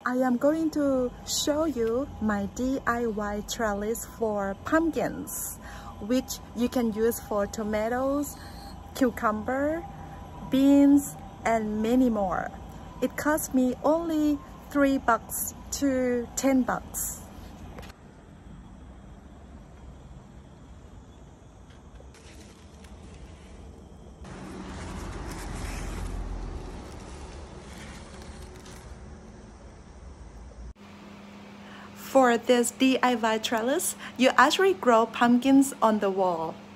I am going to show you my DIY trellis for pumpkins, which you can use for tomatoes, cucumber, beans, and many more. It cost me only $3 to $10. For this DIY trellis, you actually grow pumpkins on the wall.